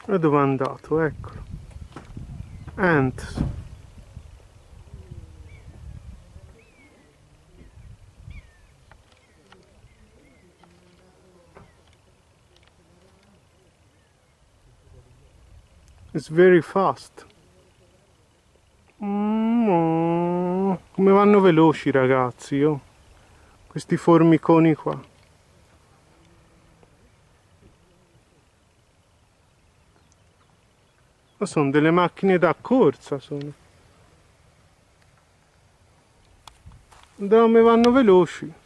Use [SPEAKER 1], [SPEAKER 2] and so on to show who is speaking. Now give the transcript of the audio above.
[SPEAKER 1] E dove è andato? Eccolo. Ants. It's very fast. Come vanno veloci, ragazzi, oh. Questi formiconi qua. Ma sono delle macchine da corsa, sono. Dove vanno veloci.